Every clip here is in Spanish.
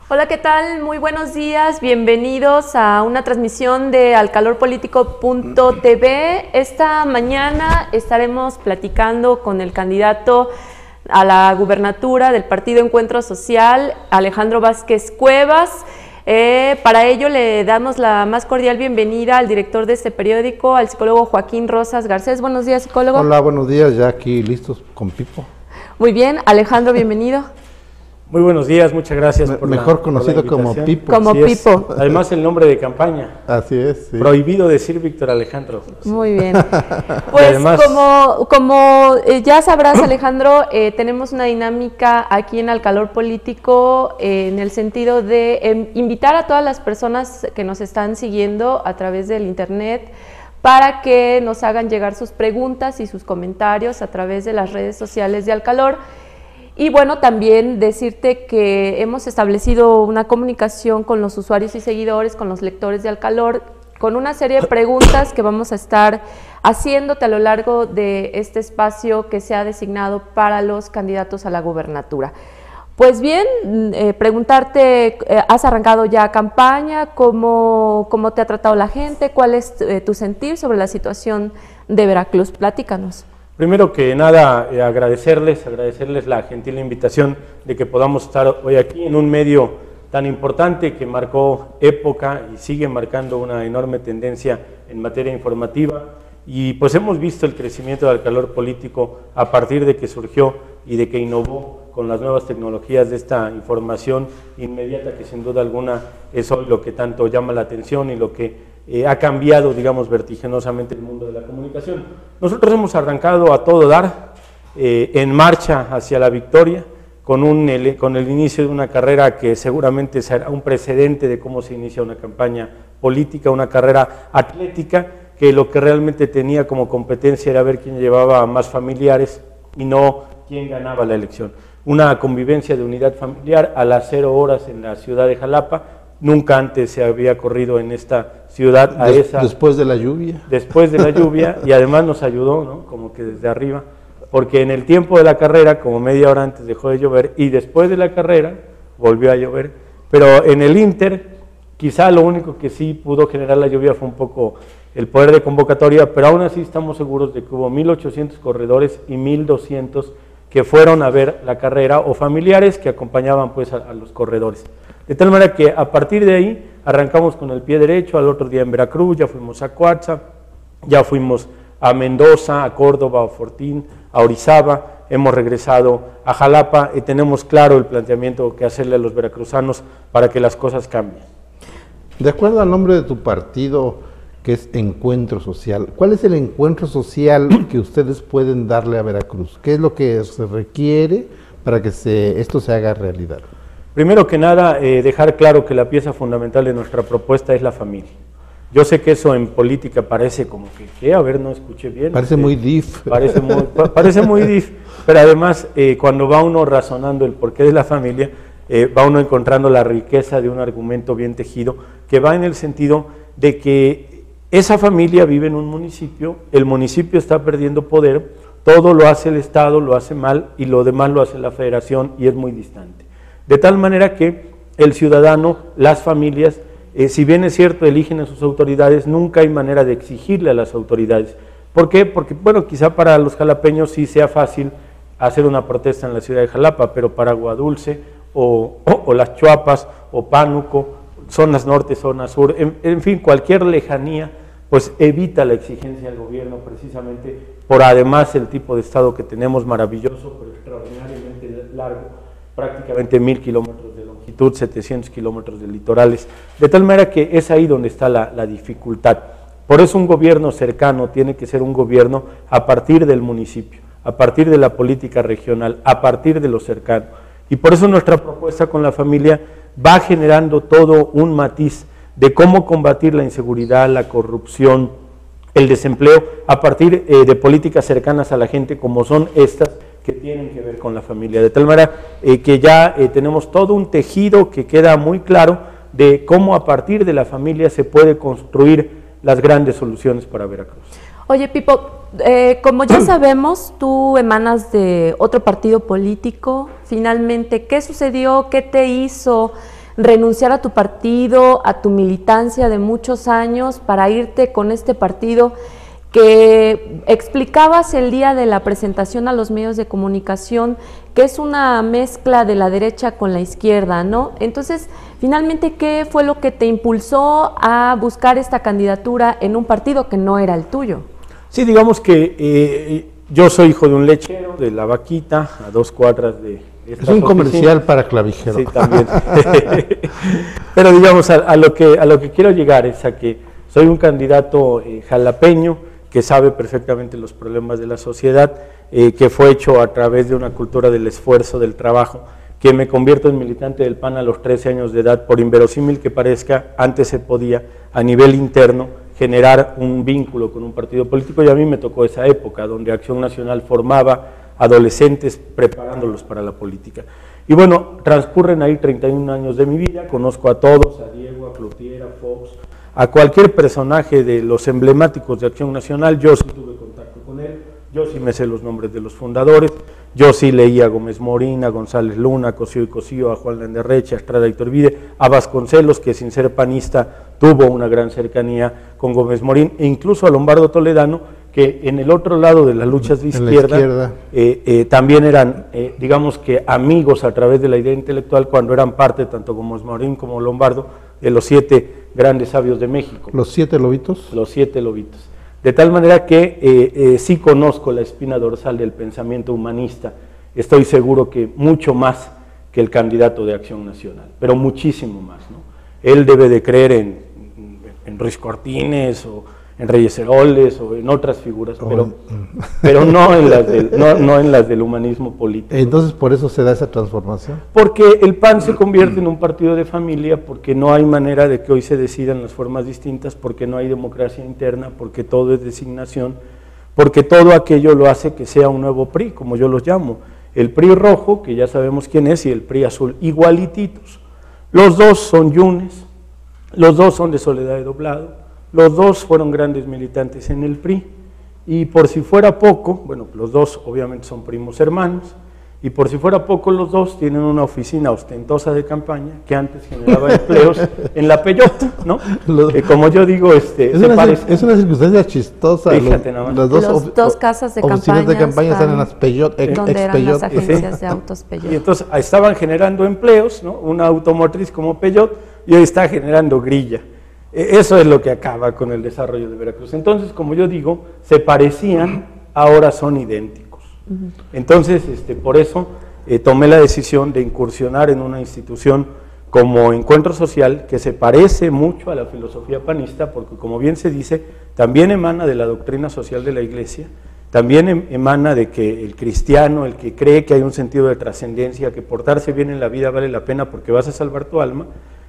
Hola, ¿qué tal? Muy buenos días, bienvenidos a una transmisión de alcalorpolitico.tv. Esta mañana estaremos platicando con el candidato a la gubernatura del Partido Encuentro Social, Alejandro Vázquez Cuevas. Para ello le damos la más cordial bienvenida al director de este periódico, al psicólogo Joaquín Rosas Garcés. Buenos días, psicólogo. Hola, buenos días, ya aquí listos con Pipo. Muy bien, Alejandro, bienvenido. Muy buenos días, muchas gracias por mejor conocido como Pipo. Como Pipo. Además el nombre de campaña. Así es, sí. Prohibido decir Víctor Alejandro. Muy bien. Pues además, como ya sabrás, Alejandro, tenemos una dinámica aquí en Al Calor Político en el sentido de invitar a todas las personas que nos están siguiendo a través del internet para que nos hagan llegar sus preguntas y sus comentarios a través de las redes sociales de Al Calor. Y bueno, también decirte que hemos establecido una comunicación con los usuarios y seguidores, con los lectores de Al Calor, con una serie de preguntas que vamos a estar haciéndote a lo largo de este espacio que se ha designado para los candidatos a la gubernatura. Pues bien, preguntarte, ¿has arrancado ya campaña? ¿Cómo te ha tratado la gente? ¿Cuál es tu sentir sobre la situación de Veracruz? Platícanos. Primero que nada, agradecerles la gentil invitación de que podamos estar hoy aquí en un medio tan importante que marcó época y sigue marcando una enorme tendencia en materia informativa. Y pues hemos visto el crecimiento del calor político a partir de que surgió y de que innovó con las nuevas tecnologías de esta información inmediata, que sin duda alguna es hoy lo que tanto llama la atención y lo que ha cambiado, digamos, vertiginosamente el mundo de la comunicación. Nosotros hemos arrancado a todo dar, en marcha hacia la victoria, con el inicio de una carrera que seguramente será un precedente de cómo se inicia una campaña política, una carrera atlética, que lo que realmente tenía como competencia era ver quién llevaba más familiares y no quién ganaba la elección. Una convivencia de unidad familiar a las 0 horas en la ciudad de Jalapa. Nunca antes se había corrido en esta ciudad después de la lluvia. Después de la lluvia, y además nos ayudó, ¿no? Como que desde arriba, porque en el tiempo de la carrera, como media hora antes dejó de llover, y después de la carrera volvió a llover, pero en el Inter, quizá lo único que sí pudo generar la lluvia fue un poco el poder de convocatoria, pero aún así estamos seguros de que hubo 1,800 corredores y 1,200 que fueron a ver la carrera, o familiares que acompañaban pues a los corredores. De tal manera que a partir de ahí arrancamos con el pie derecho, al otro día en Veracruz, ya fuimos a Coatza, ya fuimos a Mendoza, a Córdoba, a Fortín, a Orizaba, hemos regresado a Jalapa y tenemos claro el planteamiento que hacerle a los veracruzanos para que las cosas cambien. De acuerdo al nombre de tu partido, que es Encuentro Social, ¿cuál es el encuentro social que ustedes pueden darle a Veracruz? ¿Qué es lo que se requiere para que esto se haga realidad? Primero que nada, dejar claro que la pieza fundamental de nuestra propuesta es la familia. Yo sé que eso en política parece como que, ¿qué? A ver, no escuché bien. Parece muy DIF. Parece muy DIF, pero además cuando va uno razonando el porqué de la familia, va uno encontrando la riqueza de un argumento bien tejido, que va en el sentido de que esa familia vive en un municipio, el municipio está perdiendo poder, todo lo hace el Estado, lo hace mal, y lo demás lo hace la Federación, y es muy distante. De tal manera que el ciudadano, las familias, si bien es cierto, eligen a sus autoridades, nunca hay manera de exigirle a las autoridades. ¿Por qué? Porque, bueno, quizá para los jalapeños sí sea fácil hacer una protesta en la ciudad de Jalapa, pero para Aguadulce, o Las Chuapas, o Pánuco, zonas norte, zona sur, en fin, cualquier lejanía, pues evita la exigencia del gobierno, precisamente por además el tipo de estado que tenemos, maravilloso, pero extraordinariamente largo, prácticamente 1,000 kilómetros de longitud, 700 kilómetros de litorales, de tal manera que es ahí donde está la dificultad. Por eso un gobierno cercano tiene que ser un gobierno a partir del municipio, a partir de la política regional, a partir de lo cercano. Y por eso nuestra propuesta con la familia va generando todo un matiz de cómo combatir la inseguridad, la corrupción, el desempleo, a partir de políticas cercanas a la gente como son estas, que tienen que ver con la familia, de tal manera que ya tenemos todo un tejido que queda muy claro de cómo a partir de la familia se puede construir las grandes soluciones para Veracruz. Oye, Pipo, como ya sabemos, tú emanas de otro partido político. Finalmente, ¿qué sucedió? ¿Qué te hizo renunciar a tu partido, a tu militancia de muchos años para irte con este partido que explicabas el día de la presentación a los medios de comunicación, que es una mezcla de la derecha con la izquierda, ¿no? Entonces, finalmente, ¿qué fue lo que te impulsó a buscar esta candidatura en un partido que no era el tuyo? Sí, digamos que yo soy hijo de un lechero, de La Vaquita, a 2 cuadras de estas oficinas. Comercial para clavijero. Sí, también. Pero digamos, a lo que quiero llegar es a que soy un candidato jalapeño, que sabe perfectamente los problemas de la sociedad, que fue hecho a través de una cultura del esfuerzo, del trabajo, que me convierto en militante del PAN a los 13 años de edad, por inverosímil que parezca, antes se podía, a nivel interno, generar un vínculo con un partido político, y a mí me tocó esa época, donde Acción Nacional formaba adolescentes preparándolos para la política. Y bueno, transcurren ahí 31 años de mi vida, conozco a todos, a Diego, a Cloutier, a Fox, a cualquier personaje de los emblemáticos de Acción Nacional. Yo sí tuve contacto con él, yo sí me sé los nombres de los fundadores, yo sí leí a Gómez Morín, a González Luna, a Cosío y Cosío, a Juan Landerreche, a Estrada y Iturbide, a Vasconcelos, que sin ser panista tuvo una gran cercanía con Gómez Morín, e incluso a Lombardo Toledano, que en el otro lado de las luchas de izquierda. También eran, digamos que amigos a través de la idea intelectual, cuando eran parte, tanto Gómez Morín como Lombardo, de los 7 grandes sabios de México. ¿Los 7 lobitos? Los 7 lobitos. De tal manera que sí conozco la espina dorsal del pensamiento humanista, estoy seguro que mucho más que el candidato de Acción Nacional, pero muchísimo más, ¿no? Él debe de creer en Ruiz Cortines o en Reyes Heroles o en otras figuras, pero no en las del humanismo político. Entonces, ¿por eso se da esa transformación? Porque el PAN se convierte en un partido de familia, porque no hay manera de que hoy se decidan las formas distintas, porque no hay democracia interna, porque todo es designación, porque todo aquello lo hace que sea un nuevo PRI, como yo los llamo. El PRI rojo, que ya sabemos quién es, y el PRI azul, igualititos. Los dos son Yunes, los dos son de Soledad de Doblado, los dos fueron grandes militantes en el PRI, y por si fuera poco, bueno, los dos obviamente son primos hermanos, y por si fuera poco los dos tienen una oficina ostentosa de campaña que antes generaba empleos en la Peyota, ¿no? Como yo digo, es una circunstancia chistosa. Fíjate nada más. Las dos casas de campaña están en las Peyot, donde eran las agencias de autos Peyot. Y entonces estaban generando empleos, ¿no? Una automotriz como Peyot, y hoy está generando grilla. Eso es lo que acaba con el desarrollo de Veracruz. Entonces, como yo digo, se parecían, ahora son idénticos. Entonces, por eso tomé la decisión de incursionar en una institución como Encuentro Social, que se parece mucho a la filosofía panista, porque como bien se dice, también emana de la doctrina social de la Iglesia, también emana de que el cristiano, el que cree que hay un sentido de trascendencia, que portarse bien en la vida vale la pena porque vas a salvar tu alma,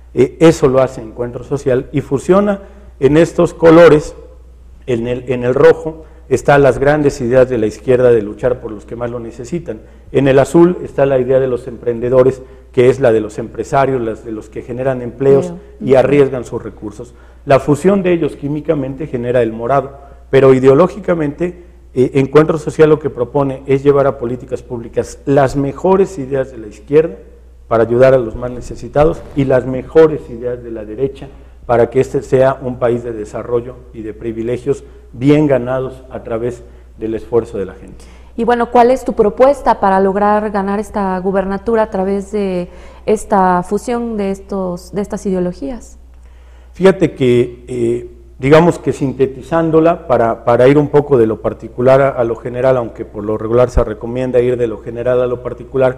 eso lo hace Encuentro Social, y fusiona en estos colores, en el rojo, están las grandes ideas de la izquierda de luchar por los que más lo necesitan. En el azul está la idea de los emprendedores, que es la de los empresarios, las de los que generan empleos y arriesgan sus recursos. La fusión de ellos químicamente genera el morado, pero ideológicamente Encuentro Social lo que propone es llevar a políticas públicas las mejores ideas de la izquierda para ayudar a los más necesitados y las mejores ideas de la derecha para que este sea un país de desarrollo y de privilegios bien ganados a través del esfuerzo de la gente. Y bueno, ¿cuál es tu propuesta para lograr ganar esta gubernatura a través de esta fusión de estas ideologías? Fíjate que, digamos que sintetizándola, para ir un poco de lo particular a lo general, aunque por lo regular se recomienda ir de lo general a lo particular,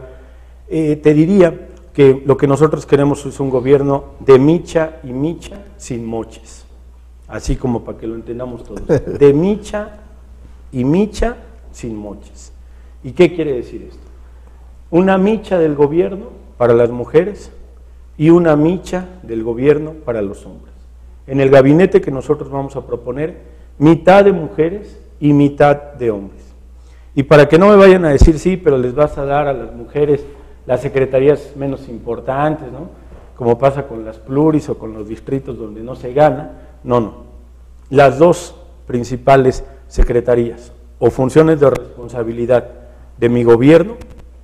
te diría que lo que nosotros queremos es un gobierno de micha y micha sin moches, así como para que lo entendamos todos, de micha y micha sin moches. ¿Y qué quiere decir esto? Una micha del gobierno para las mujeres y una micha del gobierno para los hombres. En el gabinete que nosotros vamos a proponer, mitad de mujeres y mitad de hombres. Y para que no me vayan a decir, sí, pero les vas a dar a las mujeres las secretarías menos importantes, ¿no? Como pasa con las pluris o con los distritos donde no se gana. No. Las dos principales secretarías o funciones de responsabilidad de mi gobierno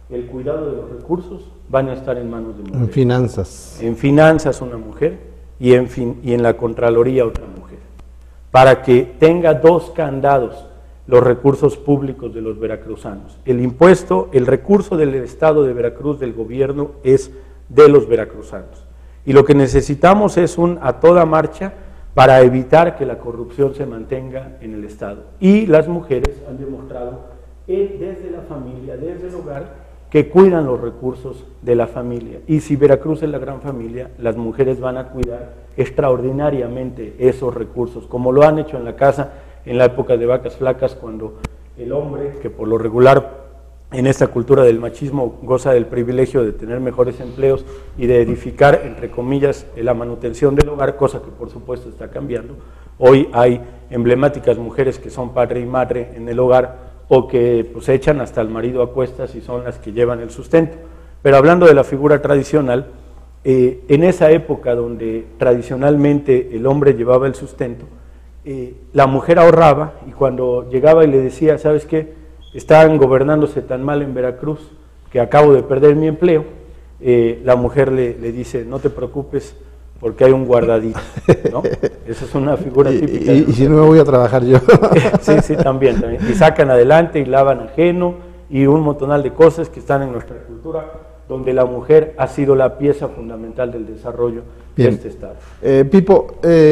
el cuidado de los recursos van a estar en manos de mujeres. En finanzas. En finanzas una mujer y en la Contraloría otra mujer. Para que tenga dos candados los recursos públicos de los veracruzanos. El impuesto, el recurso del Estado de Veracruz, del gobierno, es de los veracruzanos. Y lo que necesitamos es un a toda marcha para evitar que la corrupción se mantenga en el Estado. Y las mujeres han demostrado desde la familia, desde el hogar, que cuidan los recursos de la familia. Y si Veracruz es la gran familia, las mujeres van a cuidar extraordinariamente esos recursos, como lo han hecho en la casa en la época de vacas flacas, cuando el hombre, que por lo regular en esta cultura del machismo goza del privilegio de tener mejores empleos y de edificar, entre comillas, la manutención del hogar, cosa que por supuesto está cambiando. Hoy hay emblemáticas mujeres que son padre y madre en el hogar, o que pues echan hasta el marido a cuestas y son las que llevan el sustento. Pero hablando de la figura tradicional, en esa época donde tradicionalmente el hombre llevaba el sustento, la mujer ahorraba, y cuando llegaba y le decía, ¿sabes qué? Están gobernándose tan mal en Veracruz que acabo de perder mi empleo, la mujer le dice, no te preocupes, porque hay un guardadito, ¿no? Esa es una figura típica. Y si no me voy a trabajar yo. Sí, también. Y sacan adelante y lavan ajeno y un montonal de cosas que están en nuestra cultura, donde la mujer ha sido la pieza fundamental del desarrollo de este Estado. Pipo,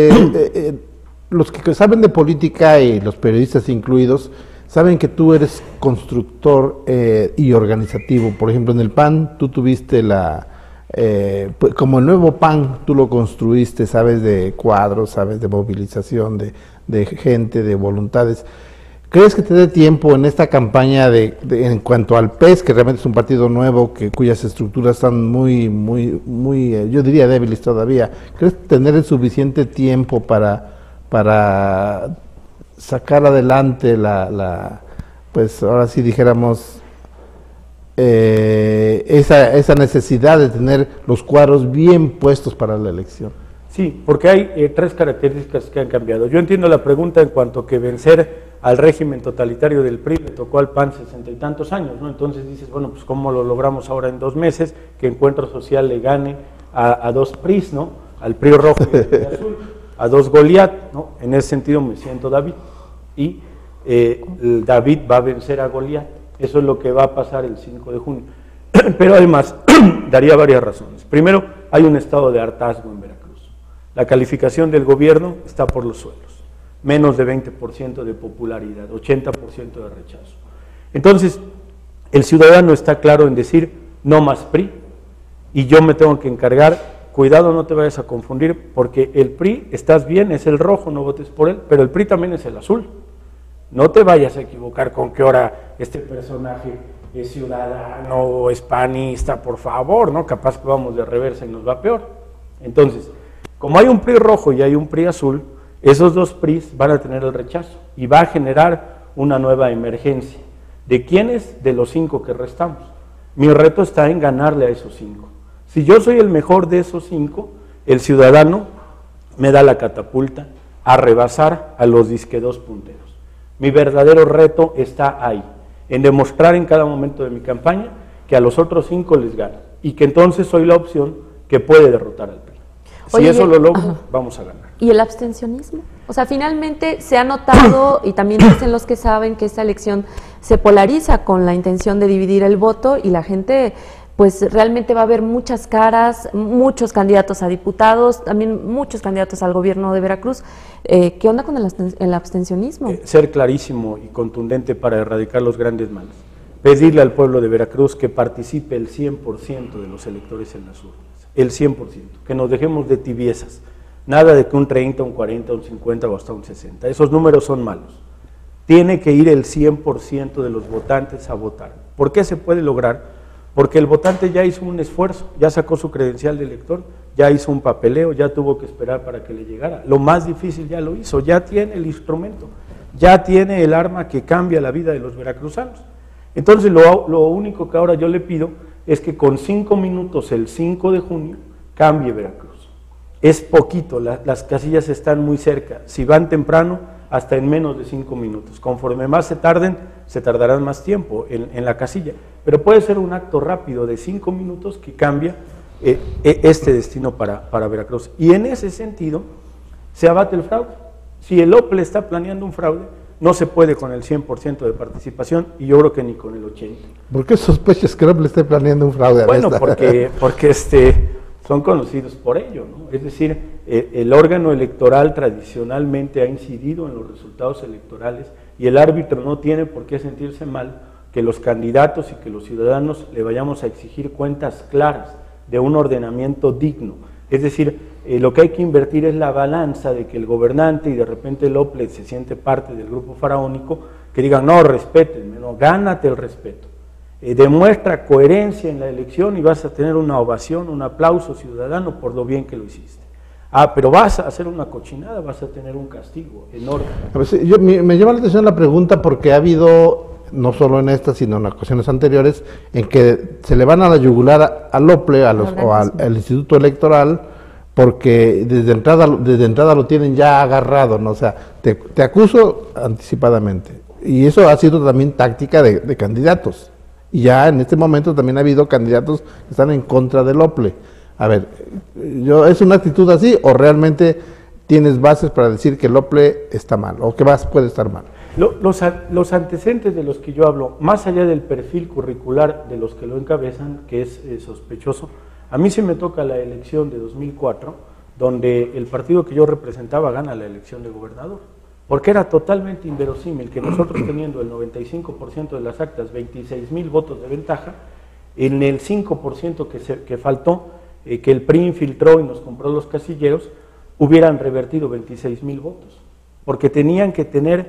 los que saben de política, y los periodistas incluidos, saben que tú eres constructor y organizativo. Por ejemplo, en el PAN tú tuviste como el nuevo PAN, tú lo construiste, sabes de cuadros, sabes de movilización, de gente, de voluntades. ¿Crees que te dé tiempo en esta campaña en cuanto al PES, que realmente es un partido nuevo, cuyas estructuras están muy, yo diría débiles todavía? ¿Crees tener el suficiente tiempo para sacar adelante pues ahora sí dijéramos, esa necesidad de tener los cuadros bien puestos para la elección? Sí, porque hay tres características que han cambiado. Yo entiendo la pregunta en cuanto que vencer al régimen totalitario del PRI le tocó al PAN 60 y tantos años, ¿no? Entonces dices, bueno, pues ¿cómo lo logramos ahora en 2 meses? Que Encuentro Social le gane a 2 PRIs, ¿no? Al PRI rojo y al PRI azul, a 2 Goliat, ¿no? En ese sentido me siento David. Y David va a vencer a Goliat. Eso es lo que va a pasar el 5 de junio. Pero además, daría varias razones. Primero, hay un estado de hartazgo en Veracruz. La calificación del gobierno está por los suelos. Menos de 20% de popularidad, 80% de rechazo. Entonces, el ciudadano está claro en decir, no más PRI, y yo me tengo que encargar, cuidado, no te vayas a confundir, porque el PRI, estás bien, es el rojo, no votes por él, pero el PRI también es el azul. No te vayas a equivocar con que ahora este personaje es ciudadano o es panista, por favor, ¿no? Capaz que vamos de reversa y nos va peor. Entonces, como hay un PRI rojo y hay un PRI azul, esos 2 PRIs van a tener el rechazo y va a generar una nueva emergencia. ¿De quiénes? De los 5 que restamos. Mi reto está en ganarle a esos 5. Si yo soy el mejor de esos 5, el ciudadano me da la catapulta a rebasar a los disque 2 punteros. Mi verdadero reto está ahí, en demostrar en cada momento de mi campaña que a los otros 5 les gano y que entonces soy la opción que puede derrotar al PRI. Si eso lo logro, vamos a ganar. ¿Y el abstencionismo? O sea, finalmente se ha notado, y también dicen los que saben, que esta elección se polariza con la intención de dividir el voto, y la gente, pues realmente va a haber muchas caras, muchos candidatos a diputados, también muchos candidatos al gobierno de Veracruz. ¿Qué onda con el abstencionismo? Ser clarísimo y contundente para erradicar los grandes males. Pedirle al pueblo de Veracruz que participe el 100% de los electores en las urnas. El 100%, que nos dejemos de tibiezas, nada de que un 30, un 40, un 50 o hasta un 60, esos números son malos. Tiene que ir el 100% de los votantes a votar. ¿Por qué se puede lograr? Porque el votante ya hizo un esfuerzo, ya sacó su credencial de elector, ya hizo un papeleo, ya tuvo que esperar para que le llegara. Lo más difícil ya lo hizo, ya tiene el instrumento, ya tiene el arma que cambia la vida de los veracruzanos. Entonces lo único que ahora yo le pido es que con 5 minutos el 5 de junio cambie Veracruz. Es poquito, las casillas están muy cerca. Si van temprano, hasta en menos de 5 minutos. Conforme más se tarden, se tardarán más tiempo en la casilla. pero puede ser un acto rápido de 5 minutos que cambia este destino para Veracruz. Y en ese sentido se abate el fraude. Si el OPLE está planeando un fraude, no se puede con el 100% de participación y yo creo que ni con el 80%. ¿Por qué sospechas que el OPLE esté planeando un fraude? Bueno, porque son conocidos por ello, ¿no? Es decir, el órgano electoral tradicionalmente ha incidido en los resultados electorales y el árbitro no tiene por qué sentirse mal que los candidatos y que los ciudadanos le vayamos a exigir cuentas claras de un ordenamiento digno. Es decir, lo que hay que invertir es la balanza de que el gobernante y de repente el OPLE se siente parte del grupo faraónico, que digan, no, respétenme, no, gánate el respeto. Demuestra coherencia en la elección y vas a tener una ovación, un aplauso ciudadano por lo bien que lo hiciste. Pero vas a hacer una cochinada, vas a tener un castigo enorme. A ver, me llama la atención la pregunta porque ha habido, no solo en esta, sino en ocasiones anteriores, en que se le van a la yugular al OPLE o al Instituto Electoral, porque desde entrada lo tienen ya agarrado, ¿no? O sea, te acuso anticipadamente. Y eso ha sido también táctica de candidatos. Y ya en este momento también ha habido candidatos que están en contra del OPLE. A ver, ¿es una actitud así o realmente tienes bases para decir que el OPLE está mal o que puede estar mal? Los antecedentes de los que yo hablo, más allá del perfil curricular de los que lo encabezan, que es sospechoso, a mí sí me toca la elección de 2004, donde el partido que yo representaba gana la elección de gobernador, porque era totalmente inverosímil que nosotros teniendo el 95% de las actas, 26,000 votos de ventaja, en el 5% que faltó, que el PRI infiltró y nos compró los casilleros, hubieran revertido 26,000 votos, porque tenían que tener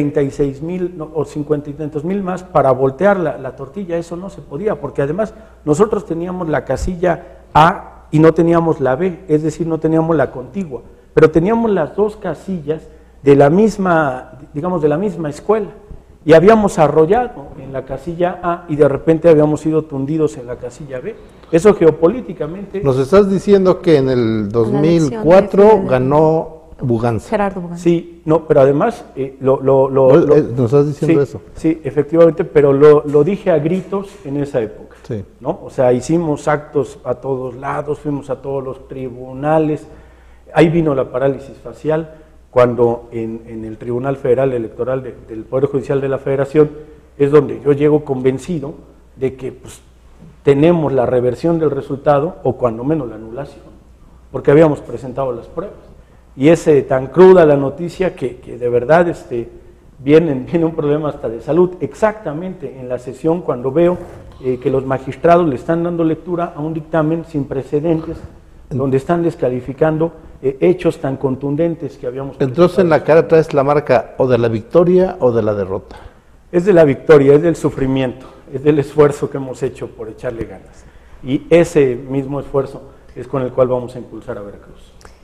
36,000 o 50 y tantos mil más para voltear la tortilla. Eso no se podía, porque además nosotros teníamos la casilla A y no teníamos la B, es decir, no teníamos la contigua, pero teníamos las dos casillas de la misma, digamos, de la misma escuela, y habíamos arrollado en la casilla A y de repente habíamos sido tundidos en la casilla B. Eso geopolíticamente... Nos estás diciendo que en el 2004 ganó Buganza. Gerardo Buganza. Sí, no, pero además... ¿Nos estás diciendo eso? Sí, efectivamente, pero lo dije a gritos en esa época. Sí. ¿No? O sea, hicimos actos a todos lados, fuimos a todos los tribunales, ahí vino la parálisis facial, cuando en el Tribunal Federal Electoral del Poder Judicial de la Federación es donde yo llego convencido de que pues, tenemos la reversión del resultado o cuando menos la anulación, porque habíamos presentado las pruebas. Y es tan cruda la noticia que de verdad viene un problema hasta de salud, exactamente en la sesión cuando veo que los magistrados le están dando lectura a un dictamen sin precedentes, donde están descalificando hechos tan contundentes que habíamos presentado. Entonces en la cara traes la marca o de la victoria o de la derrota. Es de la victoria, es del sufrimiento, es del esfuerzo que hemos hecho por echarle ganas. Y ese mismo esfuerzo es con el cual vamos a impulsar a Veracruz.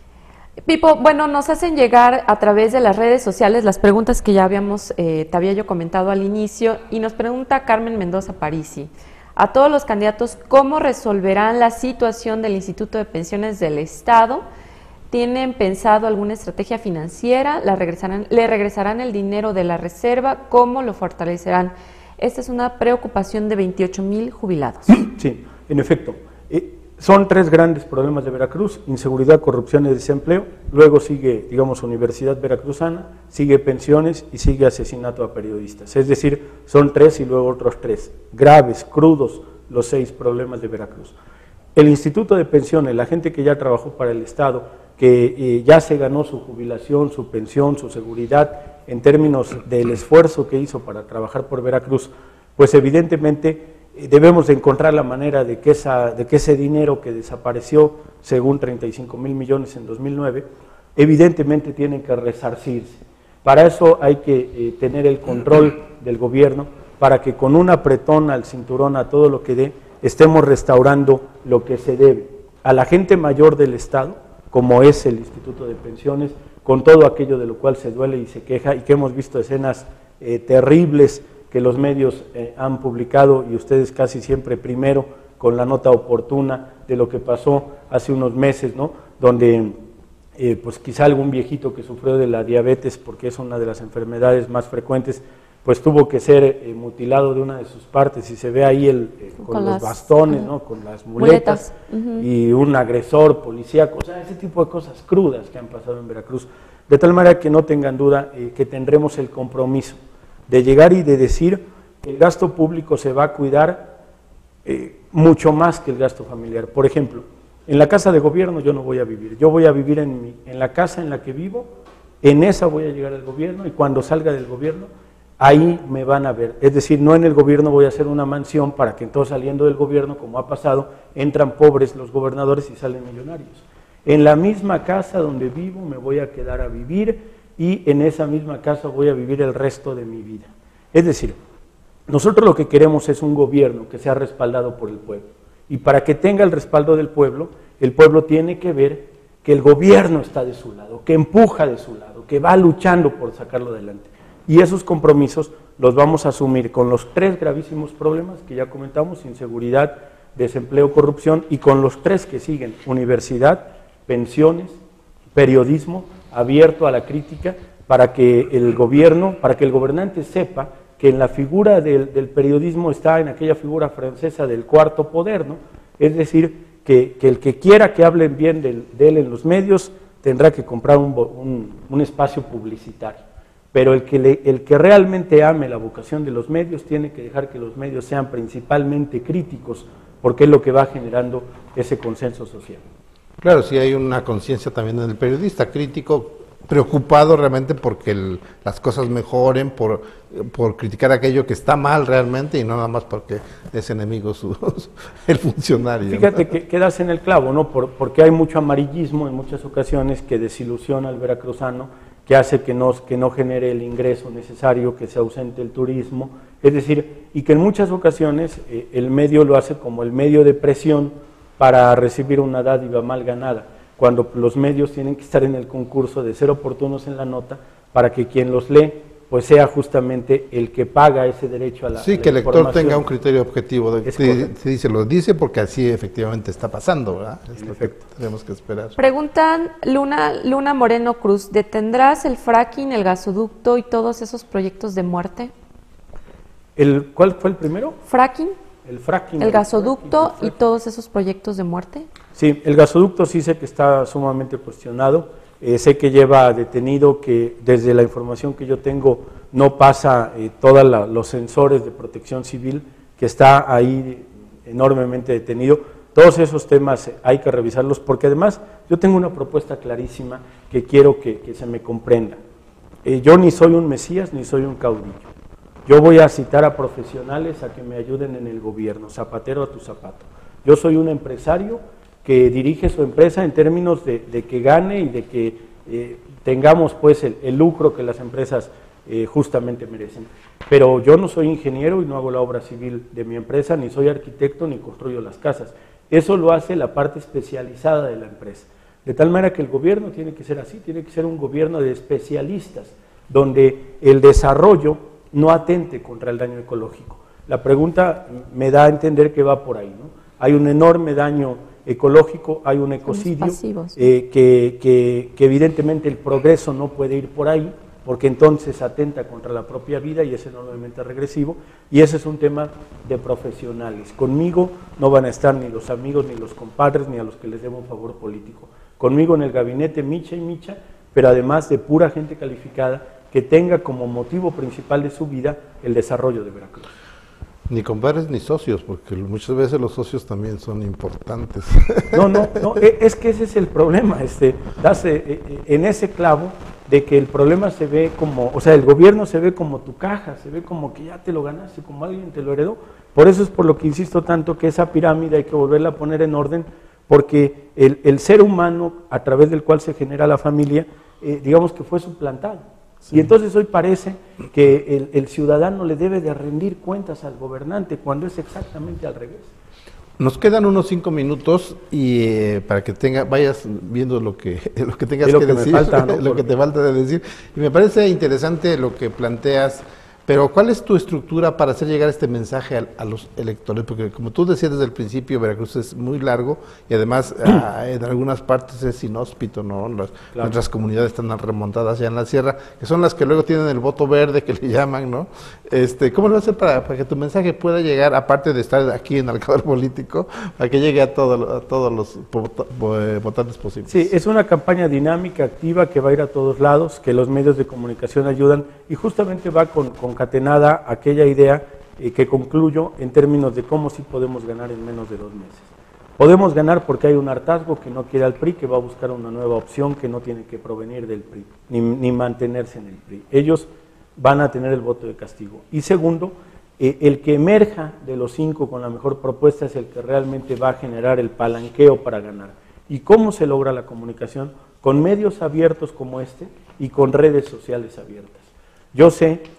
Pipo, bueno, nos hacen llegar a través de las redes sociales las preguntas que ya te había yo comentado al inicio, y nos pregunta Carmen Mendoza Parisi, a todos los candidatos, ¿cómo resolverán la situación del Instituto de Pensiones del Estado? ¿Tienen pensado alguna estrategia financiera? ¿Le regresarán el dinero de la reserva? ¿Cómo lo fortalecerán? Esta es una preocupación de 28,000 jubilados. Sí, en efecto. Son tres grandes problemas de Veracruz: inseguridad, corrupción y desempleo. Luego sigue, digamos, Universidad Veracruzana, sigue pensiones y sigue asesinato a periodistas. Es decir, son tres y luego otros tres. Graves, crudos, los 6 problemas de Veracruz. El Instituto de Pensiones, la gente que ya trabajó para el Estado, que ya se ganó su jubilación, su pensión, su seguridad, en términos del esfuerzo que hizo para trabajar por Veracruz, pues evidentemente debemos de encontrar la manera de que ese dinero que desapareció, según 35,000 millones en 2009, evidentemente tienen que resarcirse. Para eso hay que tener el control del gobierno, para que con un apretón al cinturón a todo lo que dé, estemos restaurando lo que se debe a la gente mayor del Estado, como es el Instituto de Pensiones, con todo aquello de lo cual se duele y se queja, y que hemos visto escenas terribles que los medios han publicado, y ustedes casi siempre primero con la nota oportuna de lo que pasó hace unos meses, ¿no? Donde pues quizá algún viejito que sufrió de la diabetes, porque es una de las enfermedades más frecuentes, pues tuvo que ser mutilado de una de sus partes y se ve ahí con los bastones, ¿no? Con las muletas. Y un agresor policíaco, o sea, ese tipo de cosas crudas que han pasado en Veracruz. De tal manera que no tengan duda que tendremos el compromiso de llegar y de decir que el gasto público se va a cuidar mucho más que el gasto familiar. Por ejemplo, en la casa de gobierno yo no voy a vivir, yo voy a vivir en la casa en la que vivo, en esa voy a llegar al gobierno y cuando salga del gobierno, ahí me van a ver. Es decir, no en el gobierno voy a hacer una mansión para que entonces saliendo del gobierno, como ha pasado, entran pobres los gobernadores y salen millonarios. En la misma casa donde vivo me voy a quedar a vivir y en esa misma casa voy a vivir el resto de mi vida. Es decir, nosotros lo que queremos es un gobierno que sea respaldado por el pueblo. Y para que tenga el respaldo del pueblo, el pueblo tiene que ver que el gobierno está de su lado, que empuja de su lado, que va luchando por sacarlo adelante. Y esos compromisos los vamos a asumir con los 3 gravísimos problemas que ya comentamos: inseguridad, desempleo, corrupción, y con los 3 que siguen: universidad, pensiones, periodismo abierto a la crítica, para que el gobierno, para que el gobernante sepa que en la figura del periodismo está en aquella figura francesa del cuarto poder, ¿no? Es decir, que el que quiera que hablen bien de él en los medios tendrá que comprar un espacio publicitario, pero el que realmente ame la vocación de los medios tiene que dejar que los medios sean principalmente críticos, porque es lo que va generando ese consenso social. Claro, sí hay una conciencia también en el periodista crítico, preocupado realmente porque las cosas mejoren, por criticar aquello que está mal realmente y no nada más porque es enemigo el funcionario. Fíjate, ¿no? que das en el clavo, ¿no? Porque hay mucho amarillismo en muchas ocasiones que desilusiona al veracruzano, que hace que no genere el ingreso necesario, que se ausente el turismo, es decir, y que en muchas ocasiones el medio lo hace como el medio de presión para recibir una dádiva mal ganada, cuando los medios tienen que estar en el concurso de ser oportunos en la nota para que quien los lee pues sea justamente el que paga ese derecho a la Sí, que el lector tenga un criterio objetivo. Lo dice porque así efectivamente está pasando, ¿verdad? Es lo que tenemos que esperar. Preguntan Luna Moreno Cruz, ¿detendrás el fracking, el gasoducto y todos esos proyectos de muerte? ¿Cuál fue el primero? Fracking. El fracking. El gasoducto y todos esos proyectos de muerte. Sí, el gasoducto sí sé que está sumamente cuestionado. Sé que lleva detenido, que desde la información que yo tengo no pasa todos los sensores de protección civil, que está ahí enormemente detenido. Todos esos temas hay que revisarlos, porque además yo tengo una propuesta clarísima que quiero que se me comprenda. Yo ni soy un mesías ni soy un caudillo. Yo voy a citar a profesionales a que me ayuden en el gobierno, zapatero a tu zapato. Yo soy un empresario que dirige su empresa en términos de que gane y de que tengamos pues el lucro que las empresas justamente merecen. Pero yo no soy ingeniero y no hago la obra civil de mi empresa, ni soy arquitecto ni construyo las casas. Eso lo hace la parte especializada de la empresa. De tal manera que el gobierno tiene que ser así, tiene que ser un gobierno de especialistas, donde el desarrollo no atente contra el daño ecológico. La pregunta me da a entender que va por ahí, ¿no? Hay un enorme daño ecológico, hay un ecocidio, que evidentemente el progreso no puede ir por ahí, porque entonces atenta contra la propia vida y es enormemente regresivo, y ese es un tema de profesionales. Conmigo no van a estar ni los amigos, ni los compadres, ni a los que les debo un favor político. Conmigo en el gabinete Micha y Micha, pero además de pura gente calificada que tenga como motivo principal de su vida el desarrollo de Veracruz. Ni compadres ni socios, porque muchas veces los socios también son importantes. No, es que ese es el problema, das en ese clavo de que el problema se ve como, o sea, el gobierno se ve como tu caja, se ve como que ya te lo ganaste, como alguien te lo heredó. Por eso es por lo que insisto tanto que esa pirámide hay que volverla a poner en orden, porque el ser humano a través del cual se genera la familia, digamos que fue suplantado. Sí. Y entonces hoy parece que el ciudadano le debe de rendir cuentas al gobernante, cuando es exactamente al revés. Nos quedan unos 5 minutos y para que vayas viendo lo que tengas que decir, falta, ¿no? lo que te falta de decir. Y me parece interesante lo que planteas Pero ¿cuál es tu estructura para hacer llegar este mensaje a los electores? Porque como tú decías desde el principio, Veracruz es muy largo y además en algunas partes es inhóspito, ¿no? Nuestras comunidades están remontadas ya en la sierra, que son las que luego tienen el voto verde que le llaman, ¿no? ¿Cómo lo haces para que tu mensaje pueda llegar, aparte de estar aquí en el calor político, para que llegue a todos los votantes posibles? Sí, es una campaña dinámica, activa, que va a ir a todos lados, que los medios de comunicación ayudan y justamente va concatenada aquella idea que concluyo en términos de cómo sí podemos ganar en menos de 2 meses. Podemos ganar porque hay un hartazgo que no quiere al PRI, que va a buscar una nueva opción que no tiene que provenir del PRI, ni mantenerse en el PRI. Ellos van a tener el voto de castigo. Y segundo, el que emerja de los 5 con la mejor propuesta es el que realmente va a generar el palanqueo para ganar. ¿Y cómo se logra la comunicación? Con medios abiertos como este y con redes sociales abiertas. Yo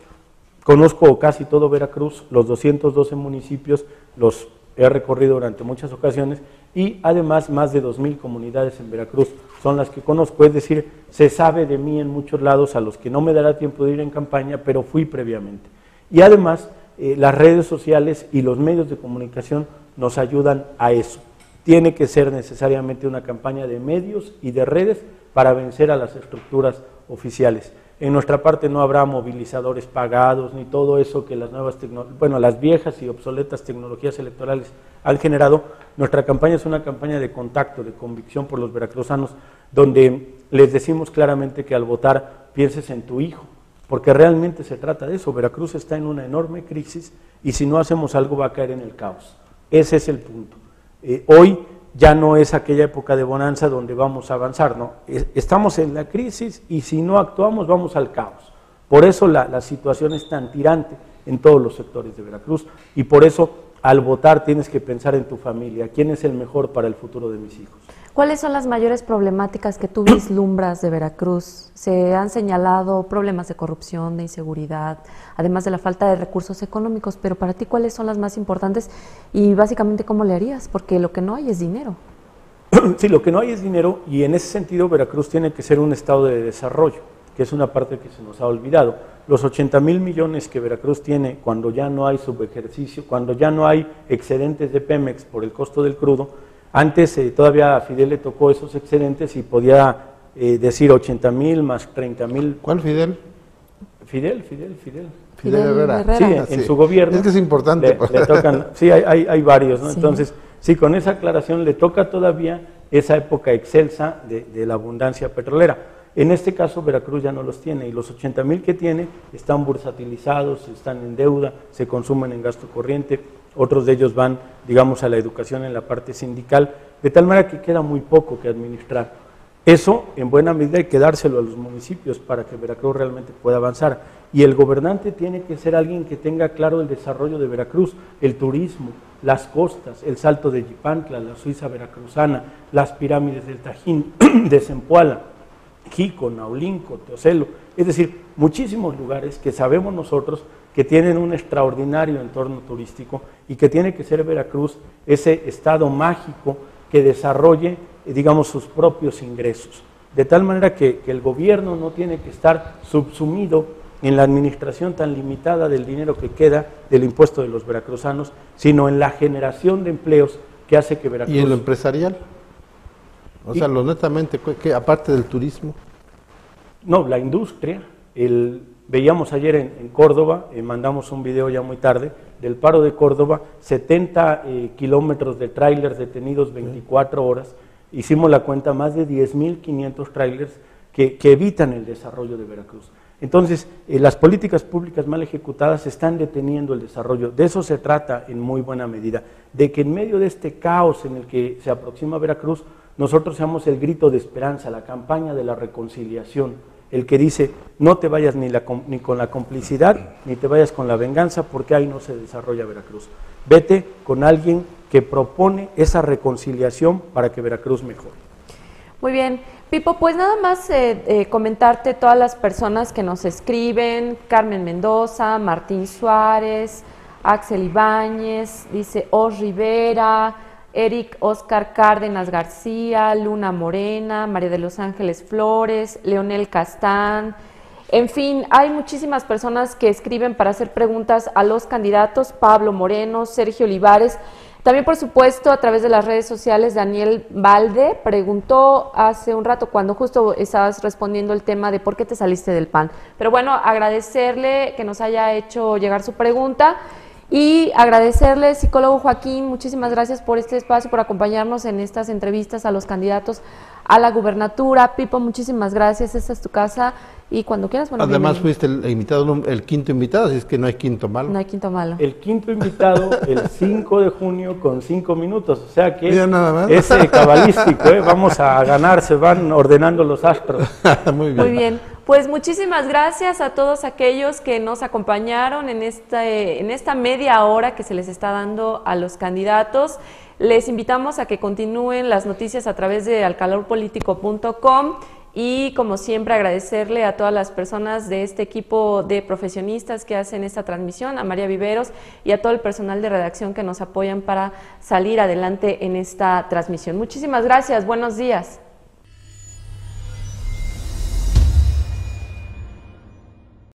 conozco casi todo Veracruz, los 212 municipios, los he recorrido durante muchas ocasiones y además más de 2,000 comunidades en Veracruz son las que conozco, es decir, se sabe de mí en muchos lados a los que no me dará tiempo de ir en campaña, pero fui previamente. Y además las redes sociales y los medios de comunicación nos ayudan a eso. Tiene que ser necesariamente una campaña de medios y de redes para vencer a las estructuras oficiales. En nuestra parte no habrá movilizadores pagados ni todo eso que las viejas y obsoletas tecnologías electorales han generado. Nuestra campaña es una campaña de contacto, de convicción por los veracruzanos, donde les decimos claramente que al votar pienses en tu hijo, porque realmente se trata de eso. Veracruz está en una enorme crisis y si no hacemos algo va a caer en el caos. Ese es el punto. Hoy ya no es aquella época de bonanza donde vamos a avanzar, ¿no? Estamos en la crisis y si no actuamos vamos al caos. Por eso la situación es tan tirante en todos los sectores de Veracruz y por eso al votar tienes que pensar en tu familia, quién es el mejor para el futuro de mis hijos. ¿Cuáles son las mayores problemáticas que tú vislumbras de Veracruz? Se han señalado problemas de corrupción, de inseguridad, además de la falta de recursos económicos, pero para ti, ¿cuáles son las más importantes? Y básicamente, ¿cómo le harías? Porque lo que no hay es dinero. Sí, lo que no hay es dinero y en ese sentido Veracruz tiene que ser un estado de desarrollo, que es una parte que se nos ha olvidado. Los 80,000 millones que Veracruz tiene cuando ya no hay subejercicio, cuando ya no hay excedentes de Pemex por el costo del crudo. Antes todavía a Fidel le tocó esos excedentes y podía decir 80,000 más 30,000. ¿Cuál Fidel? Fidel Herrera. Sí, en su gobierno. Es que es importante. Le tocan, sí, hay varios, ¿no? Sí. Entonces, sí, con esa aclaración le toca todavía esa época excelsa de la abundancia petrolera. En este caso Veracruz ya no los tiene y los 80,000 que tiene están bursatilizados, están en deuda, se consumen en gasto corriente, otros de ellos van, digamos, a la educación en la parte sindical, de tal manera que queda muy poco que administrar. Eso, en buena medida, hay que dárselo a los municipios para que Veracruz realmente pueda avanzar. Y el gobernante tiene que ser alguien que tenga claro el desarrollo de Veracruz, el turismo, las costas, el Salto de Yipantla, la Suiza veracruzana, las pirámides del Tajín, de Zempoala, Jico, Naulinco, Teocelo, es decir, muchísimos lugares que sabemos nosotros que tienen un extraordinario entorno turístico y que tiene que ser Veracruz ese estado mágico que desarrolle, digamos, sus propios ingresos. De tal manera que el gobierno no tiene que estar subsumido en la administración tan limitada del dinero que queda del impuesto de los veracruzanos, sino en la generación de empleos que hace que Veracruz... ¿Y en lo empresarial? O sea, lo netamente, que aparte del turismo. No, la industria. Veíamos ayer en Córdoba, mandamos un video ya muy tarde, del paro de Córdoba, 70 kilómetros de tráilers detenidos 24 horas. Hicimos la cuenta, más de 10,500 tráilers que evitan el desarrollo de Veracruz. Entonces, las políticas públicas mal ejecutadas están deteniendo el desarrollo. De eso se trata en muy buena medida, de que en medio de este caos en el que se aproxima Veracruz, nosotros seamos el grito de esperanza, la campaña de la reconciliación, el que dice, no te vayas ni con la complicidad, ni te vayas con la venganza, porque ahí no se desarrolla Veracruz. Vete con alguien que propone esa reconciliación para que Veracruz mejore. Muy bien. Pipo, pues nada más comentarte todas las personas que nos escriben: Carmen Mendoza, Martín Suárez, Axel Ibáñez, dice Os Rivera, Eric Oscar Cárdenas García, Luna Morena, María de los Ángeles Flores, Leonel Castán, En fin, hay muchísimas personas que escriben para hacer preguntas a los candidatos, Pablo Moreno, Sergio Olivares. También, por supuesto, a través de las redes sociales, Daniel Valde preguntó hace un rato cuando justo estabas respondiendo el tema de por qué te saliste del PAN. Pero bueno, agradecerle que nos haya hecho llegar su pregunta y agradecerle, psicólogo Joaquín, muchísimas gracias por este espacio, por acompañarnos en estas entrevistas a los candidatos a la gubernatura. Pipo, muchísimas gracias, esta es tu casa y cuando quieras, bueno, además bienvenido. fuiste el quinto invitado, así es que no hay quinto malo. No hay quinto malo. El quinto invitado el 5 de junio con 5 minutos, o sea que nada más. es cabalístico, vamos a ganar, se van ordenando los astros. Muy bien. Muy bien, pues muchísimas gracias a todos aquellos que nos acompañaron en esta media hora que se les está dando a los candidatos. Les invitamos a que continúen las noticias a través de alcalorpolitico.com y como siempre agradecerle a todas las personas de este equipo de profesionistas que hacen esta transmisión, a María Viveros y a todo el personal de redacción que nos apoyan para salir adelante en esta transmisión. Muchísimas gracias, buenos días.